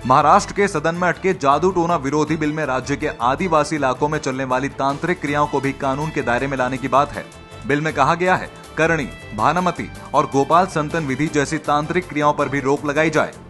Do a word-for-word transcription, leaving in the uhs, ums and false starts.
महाराष्ट्र के सदन में अटके जादू टोना विरोधी बिल में राज्य के आदिवासी इलाकों में चलने वाली तांत्रिक क्रियाओं को भी कानून के दायरे में लाने की बात है। बिल में कहा गया है करणी, भानुमति और गोपाल संतन विधि जैसी तांत्रिक क्रियाओं पर भी रोक लगाई जाए।